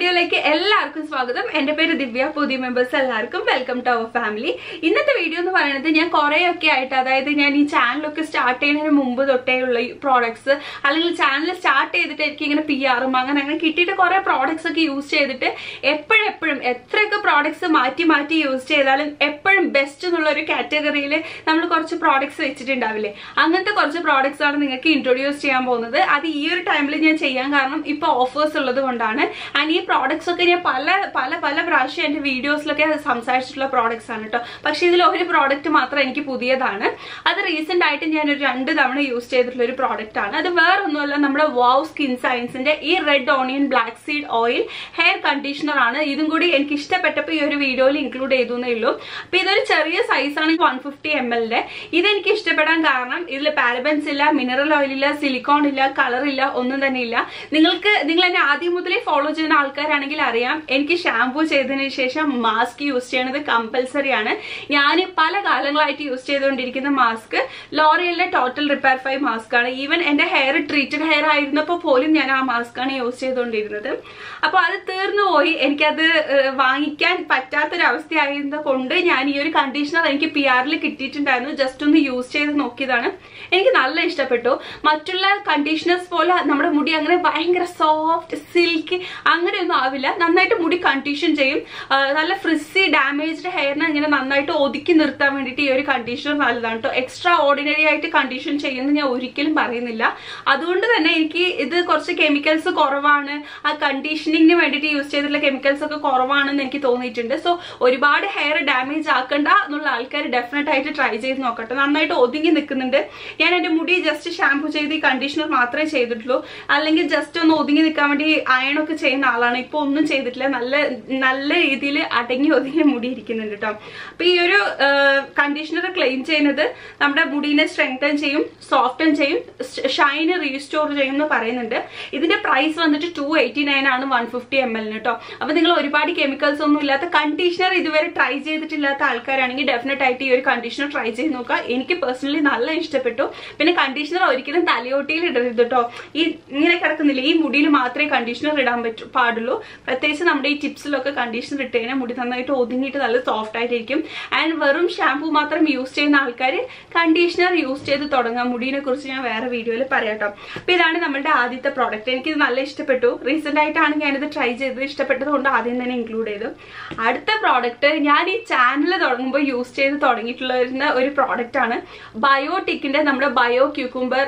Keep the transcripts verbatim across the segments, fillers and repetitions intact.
വീഡിയോയിലേക്ക് എല്ലാവർക്കും സ്വാഗതം. എൻ്റെ പേര് ദിവ്യ. പുതിയ മെമ്പേഴ്സ് എല്ലാവർക്കും വെൽക്കം ടു അവർ ഫാമിലി. ഇന്നത്തെ വീഡിയോ എന്ന് പറയുന്നത് ഞാൻ കുറേയൊക്കെ ആയിട്ട്, അതായത് ഞാൻ ഈ ചാനലൊക്കെ സ്റ്റാർട്ട് ചെയ്യുന്നതിന് മുമ്പ് തൊട്ടേ ഉള്ള ഈ പ്രോഡക്ട്സ്, അല്ലെങ്കിൽ ചാനൽ സ്റ്റാർട്ട് ചെയ്തിട്ട് എനിക്ക് ഇങ്ങനെ പി ആറും അങ്ങനെ അങ്ങനെ കിട്ടിയിട്ട് കുറേ പ്രോഡക്ട്സ് ഒക്കെ യൂസ് ചെയ്തിട്ട് എപ്പോഴെപ്പോഴും എത്രയൊക്കെ പ്രോഡക്ട്സ് മാറ്റി മാറ്റി യൂസ് ചെയ്താലും എപ്പോഴും ബെസ്റ്റ് എന്നുള്ള ഒരു കാറ്റഗറിയിൽ നമ്മൾ കുറച്ച് പ്രോഡക്ട്സ് വെച്ചിട്ടുണ്ടാവില്ലേ, അങ്ങനത്തെ കുറച്ച് പ്രോഡക്ട്സ് ആണ് നിങ്ങൾക്ക് ഇൻട്രൊഡ്യൂസ് ചെയ്യാൻ പോകുന്നത്. അത് ഈ ഒരു ടൈമിൽ ഞാൻ ചെയ്യാൻ കാരണം ഇപ്പോൾ ഓഫേഴ്സ് ഉള്ളത് കൊണ്ടാണ്. ആൻഡ് ഈ പ്രോഡക്ട്സ് ഒക്കെ ഞാൻ പല പല പല പ്രാവശ്യം എൻ്റെ വീഡിയോസിലൊക്കെ സംസാരിച്ചിട്ടുള്ള പ്രോഡക്ട്സ് ആണ് കേട്ടോ. പക്ഷെ ഇതിൽ ഒരു പ്രോഡക്റ്റ് മാത്രം എനിക്ക് പുതിയതാണ്. അത് റീസെന്റ് ആയിട്ട് ഞാൻ ഒരു രണ്ട് തവണ യൂസ് ചെയ്തിട്ടുള്ള ഒരു പ്രോഡക്റ്റ് ആണ്. അത് വേറെ ഒന്നുമല്ല, നമ്മുടെ വാവ് സ്കിൻ സയൻസിന്റെ ഈ red onion black seed oil hair conditioner ആണ്. ഇതും കൂടി എനിക്ക് ഇഷ്ടപ്പെട്ടപ്പോൾ ഈ ഒരു വീഡിയോയിൽ ഇൻക്ലൂഡ് ചെയ്തേ ഉള്ളൂ. അപ്പൊ ഇതൊരു ചെറിയ സൈസാണ്, വൺ ഫിഫ്റ്റി എം എല്ലിന്റെ. ഇതെനിക്ക് ഇഷ്ടപ്പെടാൻ കാരണം ഇതിൽ പാരബൻസ് ഇല്ല, മിനറൽ ഓയിൽ ഇല്ല, സിലിക്കോൺ ഇല്ല, കളർ ഇല്ല, ഒന്നും തന്നെ ഇല്ല. നിങ്ങൾക്ക് നിങ്ങൾ എന്നെ ആദ്യം മുതലേ ഫോളോ ചെയ്യുന്ന ആൾക്കാരാണെങ്കിൽ അറിയാം, എനിക്ക് ഷാംപൂ ചെയ്തതിന് ശേഷം മാസ്ക് യൂസ് ചെയ്യണത് കമ്പൽസറി ആണ്. ഞാൻ പല കാലങ്ങളായിട്ട് യൂസ് ചെയ്തുകൊണ്ടിരിക്കുന്ന മാസ്ക് ലോറിയലിന്റെ ടോട്ടൽ റിപ്പയർ ഫൈവ് മാസ്ക് ആണ്. ഈവൻ എന്റെ ഹെയർ ട്രീറ്റഡ് ഹെയർ ആയിരുന്നപ്പോൾ പോലും ഞാൻ ആ മാസ്ക് ആണ് യൂസ് ചെയ്തുകൊണ്ടിരുന്നത്. അപ്പൊ അത് തീർന്നു പോയി, എനിക്കത് വാങ്ങിക്കാൻ പറ്റാത്തൊരവസ്ഥയായിരുന്നത് കൊണ്ട് ഞാൻ ഈ ഒരു കണ്ടീഷണർ എനിക്ക് പി ആറിൽ കിട്ടിയിട്ടുണ്ടായിരുന്നു, ജസ്റ്റ് ഒന്ന് യൂസ് ചെയ്ത് നോക്കിയതാണ്. എനിക്ക് നല്ല ഇഷ്ടപ്പെട്ടു. മറ്റുള്ള കണ്ടീഷണേഴ്സ് പോലെ നമ്മുടെ മുടി അങ്ങനെ ഭയങ്കര സോഫ്റ്റ് സിൽക്കി അങ്ങനെയൊന്നും ആവില്ല. നന്നായിട്ട് മുടി കണ്ടീഷൻ ചെയ്യും. നല്ല ഫ്രിസി ഡാമേജ്ഡ് ഹെയറിനെ ഇങ്ങനെ നന്നായിട്ട് ഒതുക്കി നിർത്താൻ വേണ്ടിയിട്ട് ഈ ഒരു കണ്ടീഷണർ നല്ലതാണ് കേട്ടോ. എക്സ്ട്രാ ഓർഡിനറി ആയിട്ട് കണ്ടീഷൻ ചെയ്യുമെന്ന് ഞാൻ ഒരിക്കലും പറയുന്നില്ല. അതുകൊണ്ട് തന്നെ എനിക്ക് ഇത് കുറച്ച് കെമിക്കൽസ് കുറവാണ്, ആ കണ്ടീഷനിങ്ങിന് വേണ്ടിയിട്ട് യൂസ് ചെയ്തിട്ടുള്ള കെമിക്കൽസ് ഒക്കെ കുറവാണെന്ന് എനിക്ക് തോന്നിയിട്ടുണ്ട്. സോ ഒരുപാട് ഹെയർ ഡാമേജ് ആക്കണ്ട എന്നുള്ള ആൾക്കാർ ഡെഫിനറ്റ് ആയിട്ട് ട്രൈ ചെയ്ത് നോക്കട്ടെ. നന്നായിട്ട് ഒതുങ്ങി നിൽക്കുന്നുണ്ട്. ഞാൻ എൻ്റെ മുടി ജസ്റ്റ് ഷാംപൂ ചെയ്ത് ഈ കണ്ടീഷണർ മാത്രമേ ചെയ്തിട്ടുള്ളൂ. അല്ലെങ്കിൽ ജസ്റ്റ് ഒന്ന് ഒതുങ്ങി നിൽക്കാൻ വേണ്ടി അയണൊക്കെ ചെയ്യുന്ന ആളാണ്. ഇപ്പൊ ഒന്നും ചെയ്തിട്ടില്ല. നല്ല നല്ല രീതിയിൽ അടങ്ങി ഒതുങ്ങി മുടി ഇരിക്കുന്നുണ്ട് കേട്ടോ. അപ്പൊ ഈ ഒരു കണ്ടീഷണർ ക്ലെയിം ചെയ്യുന്നത് നമ്മുടെ മുടിനെ സ്ട്രെങ്തൻ ചെയ്യും, സോഫ്റ്റൻ ചെയ്യും, ഷൈന് റീസ്റ്റോർ ചെയ്യും എന്ന് പറയുന്നുണ്ട്. ഇതിന്റെ പ്രൈസ് വന്നിട്ട് ടു എയ്റ്റി നയൻ ആണ് വൺ ഫിഫ്റ്റി എം എല്ലിന് കേട്ടോ. അപ്പൊ നിങ്ങൾ ഒരുപാട് കെമിക്കൽസ് ഒന്നും ഇല്ലാത്ത കണ്ടീഷണർ ഇതുവരെ ട്രൈ ചെയ്തിട്ടില്ലാത്ത ആൾക്കാരാണെങ്കിൽ ഡെഫിനറ്റ് ആയിട്ട് ഈ ഒരു കണ്ടീഷണർ ട്രൈ ചെയ്ത് നോക്കുക. എനിക്ക് പേഴ്സണലി നല്ല ഇഷ്ടപ്പെട്ടു. പിന്നെ കണ്ടീഷണർ ഒരിക്കലും തലയോട്ടിയിൽ ഇടരുത് കേട്ടോ. ഈ ഇങ്ങനെ കിടക്കുന്നില്ല, ഈ മുടിയിൽ മാത്രമേ കണ്ടീഷണർ ഇടാൻ പറ്റൂ പാടുള്ളൂ. പ്രത്യേകിച്ച് നമ്മുടെ ഈ ടിപ്സിലൊക്കെ കണ്ടീഷണർ ഇട്ട് കഴിഞ്ഞാൽ മുടി നന്നായിട്ട് ഒതുങ്ങിയിട്ട് നല്ല സോഫ്റ്റ് ആയിട്ടിരിക്കും. ആൻഡ് വെറും ഷാംപൂ മാത്രം യൂസ് ചെയ്യുന്ന ആൾക്കാർ കണ്ടീഷണർ യൂസ് ചെയ്ത് തുടങ്ങാം. മുടിനെ കുറിച്ച് ഞാൻ വേറെ വീഡിയോയിൽ പറയാട്ടോ. അപ്പൊ ഇതാണ് നമ്മുടെ ആദ്യത്തെ പ്രോഡക്റ്റ്. എനിക്കിത് നല്ല ഇഷ്ടപ്പെട്ടു. റീസെന്റ് ആയിട്ടാണ് ഞാനിത് ട്രൈ ചെയ്തത്. ഇഷ്ടപ്പെട്ടത് കൊണ്ട് ആദ്യം തന്നെ ഇൻക്ലൂഡ് ചെയ്തു. അടുത്ത പ്രോഡക്റ്റ് ഞാൻ ഈ ചാനൽ തുടങ്ങുമ്പോൾ യൂസ് ചെയ്ത് തുടങ്ങിയിട്ടുള്ള ഒരു പ്രോഡക്റ്റ് ആണ്. ബയോട്ടിക്കിന്റെ നമ്മുടെ bio cucumber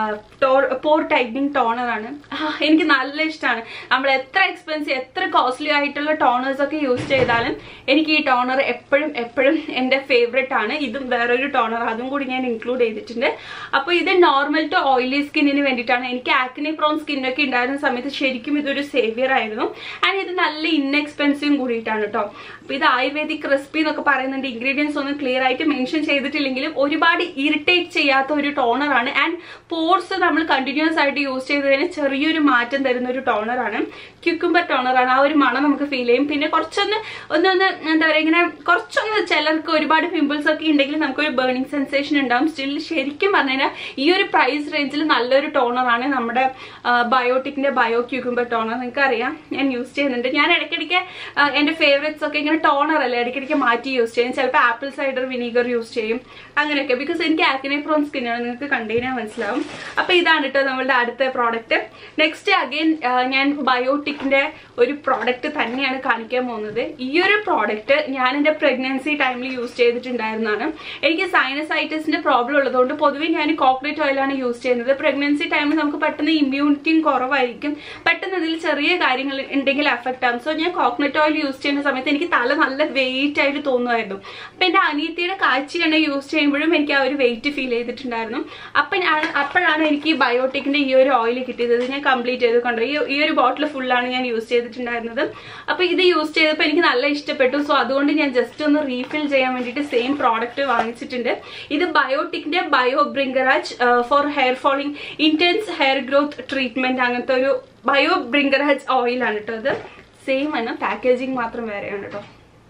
pore tightening toner ആണ്. എനിക്ക് നല്ല ഇഷ്ടമാണ്. നമ്മൾ എത്ര എക്സ്പെൻസീവ് എത്ര കോസ്റ്റ്ലി ആയിട്ടുള്ള ടോണേഴ്സ് ഒക്കെ യൂസ് ചെയ്താലും എനിക്ക് ഈ ടോണർ എപ്പോഴും എപ്പോഴും എൻ്റെ ഫേവറേറ്റ് ആണ്. ഇതും വേറൊരു ടോണർ, അതും കൂടി ഞാൻ ഇൻക്ലൂഡ് ചെയ്തിട്ടുണ്ട്. അപ്പോൾ ഇത് നോർമൽ ടു ഓയിലി സ്കിന്നിന് വേണ്ടിയിട്ടാണ്. എനിക്ക് ആക്നെ പ്രോൺ സ്കിന്നൊക്കെ ഉണ്ടായിരുന്ന സമയത്ത് ശരിക്കും ഇതൊരു സേവിയർ ആയിരുന്നു. ആൻഡ് ഇത് നല്ല ഇൻഎക്സ്പെൻസീവും കൂടിയിട്ടാണ് കേട്ടോ. അപ്പോൾ ഇത് ആയുർവേദിക് റെസിപ്പി എന്നൊക്കെ പറയുന്നുണ്ട്. ഇൻഗ്രീഡിയൻസ് ഒന്നും ക്ലിയർ ആയിട്ട് മെൻഷൻ ചെയ്തിട്ടില്ലെങ്കിലും ഒരുപാട് ഇറിറ്റേറ്റ് ചെയ്യാത്ത ഒരു ടോണറാണ്. ആൻഡ് പോർസ് നമ്മൾ കണ്ടിന്യൂസ് ആയിട്ട് യൂസ് ചെയ്തതിന് ചെറിയൊരു മാറ്റം തരുന്ന ഒരു ടോണറാണ്. ക്യൂക്കുംബർ ടോണറാണ്. ആ ഒരു മണം നമുക്ക് ഫീൽ ചെയ്യും. പിന്നെ കുറച്ചൊന്ന് ഒന്നൊന്ന് എന്താ പറയുക, ഇങ്ങനെ കുറച്ചൊന്ന് ചിലർക്ക് ഒരുപാട് പിമ്പിൾസ് ഒക്കെ ഉണ്ടെങ്കിൽ നമുക്കൊരു ബേണിംഗ് സെൻസേഷൻ ഉണ്ടാവും. സ്റ്റിൽ ശരിക്കും പറഞ്ഞു കഴിഞ്ഞാൽ ഈ ഒരു പ്രൈസ് റേഞ്ചിൽ നല്ലൊരു ടോണറാണ് നമ്മുടെ ബയോട്ടിക്കിന്റെ ബയോ ക്യൂക്കുംബർ ടോണർ. നിങ്ങൾക്ക് അറിയാം, ഞാൻ യൂസ് ചെയ്യുന്നുണ്ട്. ഞാൻ ഇടയ്ക്കിടയ്ക്ക് എൻ്റെ ഫേവറേറ്റ്സ് ഒക്കെ ഇങ്ങനെ ടോണർ അല്ല, ഇടയ്ക്കിടയ്ക്ക് മാറ്റി യൂസ് ചെയ്യും. ചിലപ്പോൾ ആപ്പിൾ സൈഡർ വിനീഗർ യൂസ് ചെയ്യും, അങ്ങനെയൊക്കെ. ബിക്കോസ് എനിക്ക് ആക്നെ പ്രോൺ സ്കിന്നാണ്, നിങ്ങൾക്ക് കണ്ടുകഴിഞ്ഞാൽ മനസ്സിലാവും. അപ്പൊ ഇതാണ് കേട്ടോ നമ്മളുടെ അടുത്ത പ്രോഡക്റ്റ്. നെക്സ്റ്റ് അഗൈൻ ഞാൻ ബയോട്ടിക്കിന്റെ ഒരു പ്രോഡക്റ്റ് തന്നെയാണ് കാണിക്കാൻ പോകുന്നത്. ഈ ഒരു പ്രോഡക്റ്റ് ഞാൻ എൻ്റെ പ്രഗ്നൻസി ടൈമിൽ യൂസ് ചെയ്തിട്ടുണ്ടായിരുന്നതാണ്. എനിക്ക് സൈനസൈറ്റിസിന്റെ പ്രോബ്ലം ഉള്ളതുകൊണ്ട് പൊതുവെ ഞാൻ കോക്കനട്ട് ഓയിലാണ് യൂസ് ചെയ്യുന്നത്. പ്രഗ്നൻസി ടൈമിൽ നമുക്ക് പെട്ടെന്ന് ഇമ്മ്യൂണിറ്റിയും കുറവായിരിക്കും, പെട്ടെന്ന് ഇതിൽ ചെറിയ കാര്യങ്ങൾ ഉണ്ടെങ്കിൽ എഫക്റ്റ് ആകും. സോ ഞാൻ കോക്കനട്ട് ഓയിൽ യൂസ് ചെയ്യുന്ന സമയത്ത് എനിക്ക് തല നല്ല വെയിറ്റ് ആയിട്ട് തോന്നുമായിരുന്നു. അപ്പൊ എൻ്റെ അനിയത്തിയുടെ കാച്ചി എണ്ണ യൂസ് ചെയ്യുമ്പോഴും എനിക്ക് ആ ഒരു വെയിറ്റ് ഫീൽ ചെയ്തിട്ടുണ്ടായിരുന്നു. അപ്പൊ ഞാൻ അപ്പോഴാണ് എനിക്ക് ബയോട്ടിക്കിന്റെ ഈ ഒരു ഓയിൽ കിട്ടിയത്. ഞാൻ കംപ്ലീറ്റ് ചെയ്ത് കണ്ടു. ഈ ഒരു ബോട്ടിൽ ഫുള്ളാണ് ഞാൻ യൂസ് ചെയ്തിട്ടുണ്ടായിരുന്നത്. അപ്പൊ ഇത് യൂസ് ചെയ്തപ്പോൾ എനിക്ക് നല്ല ഇഷ്ടപ്പെട്ടു. സോ അതുകൊണ്ട് ഞാൻ ജസ്റ്റ് ഒന്ന് റീഫിൽ ചെയ്യാൻ വേണ്ടിയിട്ട് സെയിം പ്രോഡക്റ്റ് വാങ്ങിച്ചിട്ടുണ്ട്. ഇത് ബയോട്ടിക്കിന്റെ bio Bhringraj for hair falling intense hair growth treatment, അങ്ങനത്തെ ഒരു ബയോ ബ്രിങ്കറാജ് ഓയിലാണ് കേട്ടോ. ഇത് സെയിം ആണ്, പാക്കേജിങ് മാത്രം വേറെയാണ് കേട്ടോ.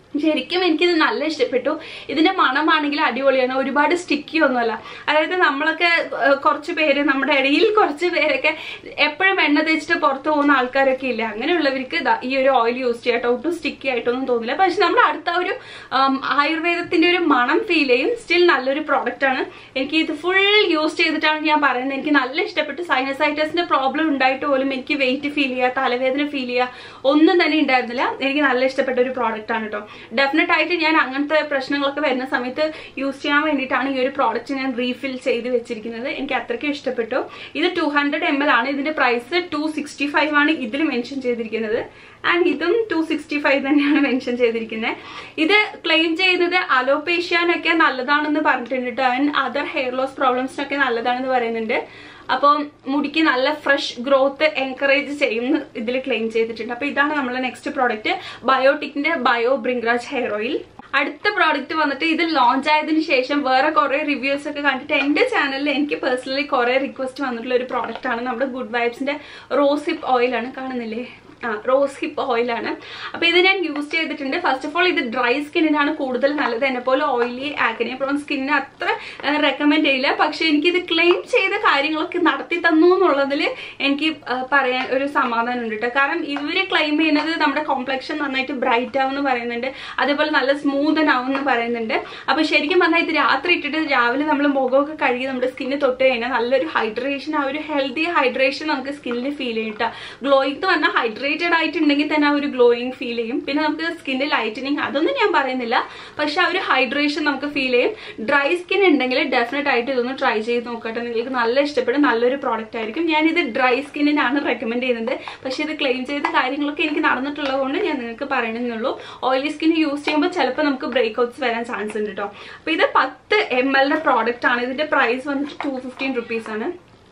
ശരിക്കും എനിക്കിത് നല്ല ഇഷ്ടപ്പെട്ടു. ഇതിന്റെ മണമാണെങ്കിൽ അടിപൊളിയാണ്, ഒരുപാട് സ്റ്റിക്കി ഒന്നുമല്ല. അതായത് നമ്മളൊക്കെ കുറച്ച് പേര് നമ്മുടെ ഇടയിൽ കുറച്ച് പേരൊക്കെ എപ്പോഴും എണ്ണ തേച്ചിട്ട് പുറത്ത് പോകുന്ന ആൾക്കാരൊക്കെ ഇല്ല, അങ്ങനെയുള്ളവർക്ക് ഈ ഒരു ഓയിൽ യൂസ് ചെയ്യാട്ടോ ഒട്ടും സ്റ്റിക്കി ആയിട്ടൊന്നും തോന്നില്ല. പക്ഷെ നമ്മുടെ അടുത്ത ഒരു ആയുർവേദത്തിന്റെ ഒരു മണം ഫീൽ ചെയ്യും. സ്റ്റിൽ നല്ലൊരു പ്രോഡക്റ്റ് ആണ്. എനിക്ക് ഇത് ഫുൾ യൂസ് ചെയ്തിട്ടാണ് ഞാൻ പറയുന്നത്. എനിക്ക് നല്ല ഇഷ്ടപ്പെട്ടു. സൈനസൈറ്റസിന്റെ പ്രോബ്ലം ഉണ്ടായിട്ട് പോലും എനിക്ക് വെയിറ്റ് ഫീൽ ചെയ്യുക, തലവേദന ഫീൽ ചെയ്യുക ഒന്നും തന്നെ ഉണ്ടായിരുന്നില്ല. എനിക്ക് നല്ല ഇഷ്ടപ്പെട്ട ഒരു പ്രോഡക്റ്റ് ആണ് കേട്ടോ. ഡെഫിനറ്റ് ആയിട്ട് ഞാൻ അങ്ങനത്തെ പ്രശ്നങ്ങളൊക്കെ വരുന്ന സമയത്ത് യൂസ് ചെയ്യാൻ വേണ്ടിയിട്ടാണ് ഈ ഒരു പ്രോഡക്റ്റ് ഞാൻ റീഫിൽ ചെയ്ത് വെച്ചിരിക്കുന്നത്. എനിക്ക് അത്രയ്ക്കും ഇഷ്ടപ്പെട്ടു. ഇത് ടു ഹൺഡ്രഡ് എം എൽ ആണ്. ഇതിന്റെ പ്രൈസ് ടു സിക്സ്റ്റി ഫൈവ് ആണ് ഇതിൽ മെൻഷൻ ചെയ്തിരിക്കുന്നത്. ആൻഡ് ഇതും ടു സിക്സ്റ്റി ഫൈവ് തന്നെയാണ് മെൻഷൻ ചെയ്തിരിക്കുന്നത്. ഇത് ക്ലെയിം ചെയ്യുന്നത് അലോപേഷ്യാനൊക്കെ നല്ലതാണെന്ന് പറഞ്ഞിട്ടുണ്ട് കേട്ടോ. ആൻഡ് അതർ ഹെയർ ലോസ് പ്രോബ്ലംസിനൊക്കെ നല്ലതാണെന്ന് പറയുന്നുണ്ട്. അപ്പം മുടിക്ക് നല്ല ഫ്രഷ് ഗ്രോത്ത് എൻകറേജ് ചെയ്യുമെന്ന് ഇതിൽ ക്ലെയിം ചെയ്തിട്ടുണ്ട്. അപ്പൊ ഇതാണ് നമ്മളെ നെക്സ്റ്റ് പ്രോഡക്റ്റ്, ബയോട്ടിക്കിന്റെ ബയോ ബ്രിംഗ്രാജ് ഹെയർ ഓയിൽ. അടുത്ത പ്രോഡക്റ്റ് വന്നിട്ട് ഇത് ലോഞ്ച് ആയതിനു ശേഷം വേറെ കുറെ റിവ്യൂസ് ഒക്കെ കണ്ടിട്ട് എന്റെ ചാനലിൽ എനിക്ക് പേഴ്സണലി കുറെ റിക്വസ്റ്റ് വന്നിട്ടുള്ള ഒരു പ്രോഡക്റ്റ് ആണ്. നമ്മുടെ ഗുഡ് വൈബ്സിന്റെ റോസിപ്പ് ഓയിലാണ്, കാണുന്നില്ലേ? ആ റോസ് ഹിപ്പ് ഓയിലാണ്. അപ്പൊ ഇത് ഞാൻ യൂസ് ചെയ്തിട്ടുണ്ട്. ഫസ്റ്റ് ഓഫ് ഓൾ ഇത് ഡ്രൈ സ്കിന്നിനാണ് കൂടുതൽ നല്ലത്. എന്നെ പോലെ ഓയിലി ആക്നെ പ്രോൺ സ്കിന്നിന് അത്ര റെക്കമെൻഡ് ചെയ്യില്ല. പക്ഷെ എനിക്കിത് ക്ലെയിം ചെയ്ത കാര്യങ്ങളൊക്കെ നടത്തി തന്നു എന്നുള്ളതിൽ എനിക്ക് പറയാൻ ഒരു സമാധാനം ഉണ്ട് കേട്ടോ. കാരണം ഇവര് ക്ലെയിം ചെയ്യുന്നത് നമ്മുടെ കോംപ്ലക്ഷൻ നന്നായിട്ട് ബ്രൈറ്റ് ആവും എന്ന് പറയുന്നുണ്ട്, അതേപോലെ നല്ല സ്മൂതൻ ആവും എന്ന് പറയുന്നുണ്ട്. അപ്പൊ ശരിക്കും പറഞ്ഞാൽ ഇത് രാത്രി ഇട്ടിട്ട് രാവിലെ നമ്മൾ മുഖമൊക്കെ കഴുകി നമ്മുടെ സ്കിന്ന് തൊട്ട് കഴിഞ്ഞാൽ നല്ലൊരു ഹൈഡ്രേഷൻ, ആ ഒരു ഹെൽത്തി ഹൈഡ്രേഷൻ നമുക്ക് സ്കിന്നിൽ ഫീൽ ചെയ്യും കേട്ടോ. ഗ്ലോയിങ് എന്ന് പറഞ്ഞാൽ ഹൈഡ്രേറ്റഡ് ആയിട്ടുണ്ടെങ്കിൽ തന്നെ ആ ഒരു ഗ്ലോയിങ് ഫീൽ ചെയ്യും. പിന്നെ നമുക്ക് സ്കിന്നിൽ ലൈറ്റനിങ് അതൊന്നും ഞാൻ പറയുന്നില്ല, പക്ഷെ ആ ഒരു ഹൈഡ്രേഷൻ നമുക്ക് ഫീൽ ചെയ്യും. ഡ്രൈ സ്കിൻ ഉണ്ടെങ്കിൽ ഡെഫിനറ്റ് ആയിട്ട് ഇതൊന്ന് ട്രൈ ചെയ്ത് നോക്കട്ടെ, നിങ്ങൾക്ക് നല്ല ഇഷ്ടപ്പെടും, നല്ലൊരു പ്രോഡക്റ്റ് ആയിരിക്കും. ഞാനിത് ഡ്രൈ സ്കിന്നിനാണ് റെക്കമെൻഡ് ചെയ്യുന്നത്. പക്ഷെ ഇത് ക്ലെയിം ചെയ്ത കാര്യങ്ങളൊക്കെ എനിക്ക് നടന്നിട്ടുള്ളത് കൊണ്ട് ഞാൻ നിങ്ങൾക്ക് പറയണമെന്നുള്ളൂ. ഓയിലി സ്കിൻ യൂസ് ചെയ്യുമ്പോൾ ചിലപ്പോൾ നമുക്ക് ബ്രേക്ക് ഔട്ട്സ് വരാൻ ചാൻസ് ഉണ്ട് കേട്ടോ. അപ്പൊ ഇത് പത്ത് എം എല്ലിന്റെ പ്രോഡക്റ്റ് ആണ്. ഇതിന്റെ പ്രൈസ് വന്നിട്ട് ടു ഫിഫ്റ്റീൻ റുപ്പീസ് ആണ്.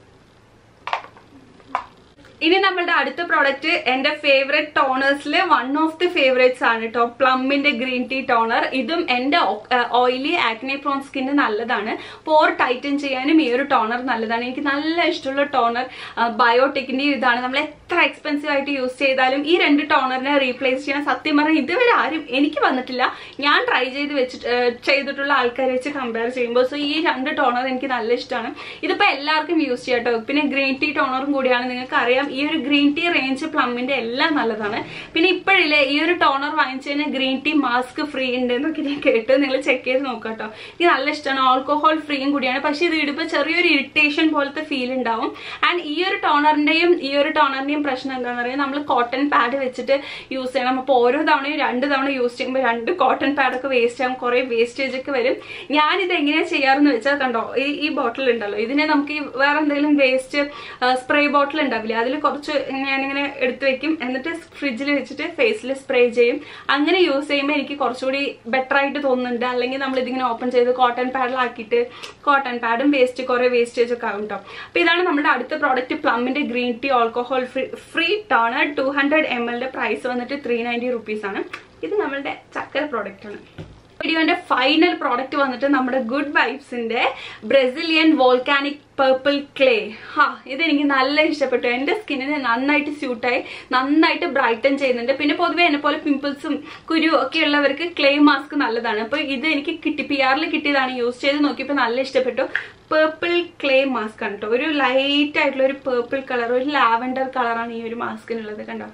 ഇനി നമ്മളുടെ അടുത്ത പ്രോഡക്റ്റ് എന്റെ ഫേവറേറ്റ് ടോണേഴ്സിലെ വൺ ഓഫ് ദി ഫേവറേറ്റ്സ് ആണ് കേട്ടോ, പ്ലമ്മിന്റെ ഗ്രീൻ ടീ ടോണർ. ഇതും എന്റെ ഓയിലി ആക്നെ പ്രോൺ സ്കിന്ന് നല്ലതാണ്. പോർ ടൈറ്റൻ ചെയ്യാനും ഈ ഒരു ടോണർ നല്ലതാണ്. എനിക്ക് നല്ല ഇഷ്ടമുള്ള ടോണർ ബയോടെക്കിന്റെ ഇതാണ്. നമ്മൾ എത്ര എക്സ്പെൻസീവ് ആയിട്ട് യൂസ് ചെയ്താലും ഈ രണ്ട് ടോണറിനെ റീപ്ലേസ് ചെയ്യാൻ സത്യം പറഞ്ഞാൽ ഇതുവരെ ആരും എനിക്ക് വന്നിട്ടില്ല. ഞാൻ ട്രൈ ചെയ്ത് വെച്ചിട്ട് ചെയ്തിട്ടുള്ള ആൾക്കാരെ വെച്ച് കമ്പയർ ചെയ്യുമ്പോൾ സോ ഈ രണ്ട് ടോണർ എനിക്ക് നല്ല ഇഷ്ടമാണ്. ഇതിപ്പോ എല്ലാവർക്കും യൂസ് ചെയ്യാം കേട്ടോ. പിന്നെ ഗ്രീൻ ടീ ടോണറും കൂടിയാണ്. നിങ്ങൾക്ക് അറിയാം ഈ ഒരു ഗ്രീൻ ടീ റേഞ്ച് പ്ലമ്മിന്റെ എല്ലാം നല്ലതാണ്. പിന്നെ ഇപ്പോഴില്ലേ ഈ ഒരു ടോണർ വാങ്ങിച്ചു കഴിഞ്ഞാൽ ഗ്രീൻ ടീ മാസ്ക് ഫ്രീ ഉണ്ട് എന്നൊക്കെ ഞാൻ കേട്ട്, നിങ്ങൾ ചെക്ക് ചെയ്ത് നോക്കാട്ടോ. എനിക്ക് നല്ല ഇഷ്ടമാണ്. ആൽക്കഹോൾ ഫ്രീയും കൂടിയാണ്. പക്ഷെ ഇത് ഇടുമ്പോൾ ചെറിയൊരു ഇറിറ്റേഷൻ പോലത്തെ ഫീൽ ഉണ്ടാവും. ആൻഡ് ഈ ഒരു ടോണറിന്റെയും ഈ ഒരു ടോണറിന്റെയും പ്രശ്നം എന്താണെന്ന് പറയുന്നത്, നമ്മൾ കോട്ടൺ പാഡ് വെച്ചിട്ട് യൂസ് ചെയ്യണം. അപ്പോൾ ഓരോ തവണയും രണ്ട് തവണ യൂസ് ചെയ്യുമ്പോൾ രണ്ട് കോട്ടൺ പാഡൊക്കെ വേസ്റ്റ് ആകും, കുറെ വേസ്റ്റേജ് ഒക്കെ വരും. ഞാനിത് എങ്ങനെയാ ചെയ്യാറെന്ന് വെച്ചാൽ കണ്ടോ, ഈ ഈ ബോട്ടിൽ ഉണ്ടല്ലോ, ഇതിനെ നമുക്ക് വേറെ എന്തെങ്കിലും വേസ്റ്റ് സ്പ്രേ ബോട്ടിൽ ഉണ്ടാവില്ലേ, അതിൽ കുറച്ച് ഞാനിങ്ങനെ എടുത്തു വെക്കും. എന്നിട്ട് ഫ്രിഡ്ജിൽ വെച്ചിട്ട് ഫേസിൽ സ്പ്രേ ചെയ്യും. അങ്ങനെ യൂസ് ചെയ്യുമ്പോൾ എനിക്ക് കുറച്ചുകൂടി ബെറ്റർ ആയിട്ട് തോന്നുന്നുണ്ട്. അല്ലെങ്കിൽ നമ്മൾ ഇതിങ്ങനെ ഓപ്പൺ ചെയ്ത് കോട്ടൺ പാഡിലാക്കിയിട്ട് കോട്ടൺ പാഡും വേസ്റ്റ് കുറെ വേസ്റ്റേജ് ഒക്കെ ആകും കേട്ടോ. അപ്പൊ ഇതാണ് നമ്മുടെ അടുത്ത പ്രോഡക്റ്റ്, പ്ലമ്മിന്റെ green tea alcohol free free toner. Two hundred M എല്ലിന്റെ പ്രൈസ് വന്നിട്ട് ത്രീ നയൻറ്റി റുപ്പീസ് ആണ്. ഇത് നമ്മളുടെ ചക്കര പ്രോഡക്റ്റ് ആണ്. വീഡിയോന്റെ ഫൈനൽ പ്രോഡക്റ്റ് വന്നിട്ട് നമ്മുടെ ഗുഡ് വൈബ്സിന്റെ ബ്രസീലിയൻ വോൾക്കാനിക് പേർപ്പിൾ ക്ലേ. ഹാ ഇതെനിക്ക് നല്ല ഇഷ്ടപ്പെട്ടു. എന്റെ സ്കിന്നിന് നന്നായിട്ട് സ്യൂട്ടായി, നന്നായിട്ട് ബ്രൈറ്റൻ ചെയ്യുന്നുണ്ട്. പിന്നെ പൊതുവെ എന്നെ പോലെ പിമ്പിൾസും കുരു ഒക്കെ ഉള്ളവർക്ക് ക്ലേ മാസ്ക് നല്ലതാണ്. അപ്പൊ ഇത് എനിക്ക് കിട്ടി, പി ആറിൽ കിട്ടിയതാണ്. യൂസ് ചെയ്ത് നോക്കിയപ്പോൾ നല്ല ഇഷ്ടപ്പെട്ടു. പേർപ്പിൾ ക്ലേ മാസ്ക് ആണ് കേട്ടോ. ഒരു ലൈറ്റ് ആയിട്ടുള്ള ഒരു പേർപ്പിൾ കളർ, ഒരു ലാവൻഡർ കളറാണ് ഈ ഒരു മാസ്കിനുള്ളത്. കണ്ടോ,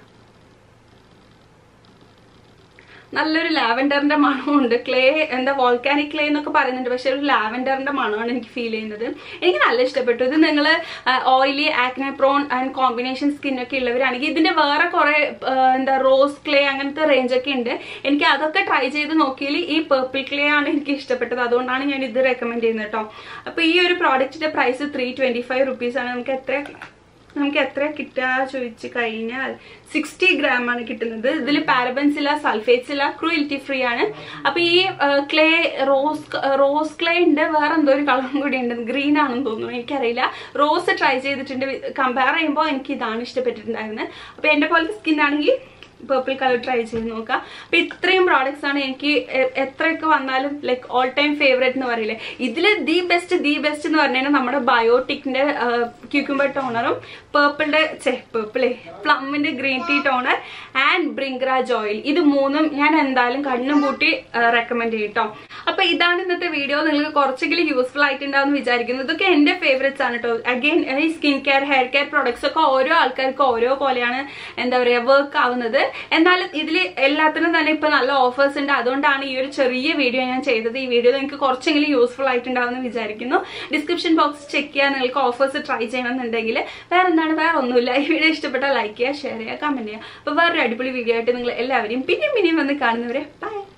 നല്ലൊരു ലാവൻഡറിന്റെ മണമുണ്ട്. ക്ലേ എന്താ വോൾക്കാനിക് ക്ലേ എന്നൊക്കെ പറയുന്നുണ്ട്, പക്ഷെ ഒരു ലാവൻഡറിന്റെ മണമാണ് എനിക്ക് ഫീൽ ചെയ്യുന്നത്. എനിക്ക് നല്ല ഇഷ്ടപ്പെട്ടു. ഇത് നിങ്ങൾ oily acne prone and combination സ്കിന്നൊക്കെ ഉള്ളവരാണെങ്കിൽ ഇതിന്റെ വേറെ കുറെ എന്താ റോസ് ക്ലേ അങ്ങനത്തെ റേഞ്ച് ഒക്കെ ഉണ്ട്. എനിക്ക് അതൊക്കെ ട്രൈ ചെയ്ത് നോക്കിയാൽ ഈ പേർപ്പിൾ ക്ലേ ആണ് എനിക്ക് ഇഷ്ടപ്പെട്ടത്. അതുകൊണ്ടാണ് ഞാൻ ഇത് റെക്കമെൻഡ് ചെയ്യുന്നത് കേട്ടോ. അപ്പൊ ഈ ഒരു പ്രോഡക്റ്റിന്റെ price three twenty five rupees ആണ്. നമുക്ക് എത്ര നമുക്ക് എത്ര കിട്ടുക ചോദിച്ചു കഴിഞ്ഞാൽ സിക്സ്റ്റി ഗ്രാം ആണ് കിട്ടുന്നത്. ഇതിൽ പാരബൻസ് ഇല്ല, സൾഫേറ്റ്സ് ഇല്ല, ക്രൂയിൽറ്റി ഫ്രീ ആണ്. അപ്പൊ ഈ ക്ലേ റോസ് റോസ് ക്ലേ ഉണ്ട്, വേറെ എന്തോ ഒരു കളറും കൂടി ഉണ്ട്, ഗ്രീൻ ആണെന്ന് തോന്നുന്നു, എനിക്കറിയില്ല. റോസ് ട്രൈ ചെയ്തിട്ടുണ്ട്. കമ്പയർ ചെയ്യുമ്പോൾ എനിക്ക് ഇതാണ് ഇഷ്ടപ്പെട്ടിട്ടുണ്ടായിരുന്നത്. അപ്പൊ എന്റെ പോലത്തെ സ്കിൻ ആണെങ്കിൽ പേർപ്പിൾ കളർ ട്രൈ ചെയ്ത് നോക്കാം. അപ്പൊ ഇത്രയും പ്രോഡക്ട്സ് ആണ് എനിക്ക് എത്രയൊക്കെ വന്നാലും ലൈക്ക് ഓൾ ടൈം ഫേവറേറ്റ് എന്ന് പറയില്ലേ. ഇതിൽ ദി ബെസ്റ്റ് ദി ബെസ്റ്റ് എന്ന് പറഞ്ഞു കഴിഞ്ഞാൽ നമ്മുടെ ബയോട്ടിക്കിന്റെ ക്യൂക്കുംബർ ടോണറും പേർപ്പിളിന്റെ ചെ പേർപ്പിളേ പ്ലമ്മിന്റെ green tea toner and Bhringraj oil, ഇത് മൂന്നും ഞാൻ എന്തായാലും കണ്ണും പൂട്ടി റെക്കമെൻഡ് ചെയ്യട്ടോ. അപ്പൊ ഇതാണ് ഇന്നത്തെ വീഡിയോ. നിങ്ങൾക്ക് കുറച്ചെങ്കിലും യൂസ്ഫുൾ ആയിട്ടുണ്ടാവും വിചാരിക്കുന്നു. ഇതൊക്കെ എന്റെ ഫേവറേറ്റ്സ് ആണ് കേട്ടോ. അഗെയിൻ ഈ skin care hair care products ഒക്കെ ഓരോ ആൾക്കാർക്ക് ഓരോ പോലെയാണ് എന്താ പറയാ വർക്ക് ആവുന്നത്. എന്നാലും ഇതിൽ എല്ലാത്തിനും തന്നെ ഇപ്പൊ നല്ല ഓഫേഴ്സ് ഉണ്ട്. അതുകൊണ്ടാണ് ഈ ഒരു ചെറിയ വീഡിയോ ഞാൻ ചെയ്തത്. ഈ വീഡിയോ നിങ്ങൾക്ക് കുറച്ചെങ്കിലും യൂസ്ഫുൾ ആയിട്ടുണ്ടാവും എന്ന് വിചാരിക്കുന്നു. ഡിസ്ക്രിപ്ഷൻ ബോക്സ് ചെക്ക് ചെയ്യാൻ നിങ്ങൾക്ക് ഓഫേഴ്സ് ട്രൈ ചെയ്യണമെന്നുണ്ടെങ്കിൽ വേറെ എന്താണ് വേറെ ഒന്നുമില്ല. ഈ വീഡിയോ ഇഷ്ടപ്പെട്ടാൽ ലൈക്ക് ചെയ്യുക, ഷെയർ ചെയ്യുക, കമന്റ് ചെയ്യുക. അപ്പൊ വേറൊരു അടിപൊളി വീഡിയോ ആയിട്ട് നിങ്ങൾ എല്ലാവരെയും പിന്നെയും പിന്നെയും വന്ന് കാണുന്നവരെ ബൈ.